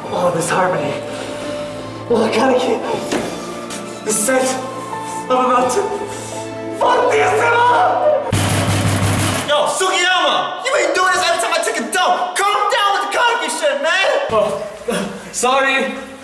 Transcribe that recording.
Oh, this harmony. Oh, I gotta keep the sense I'm about to fuck this up! Yo, Tsukiyama! You been doing this every time I take a dump! Calm down with the cocky shit, man! Oh, sorry.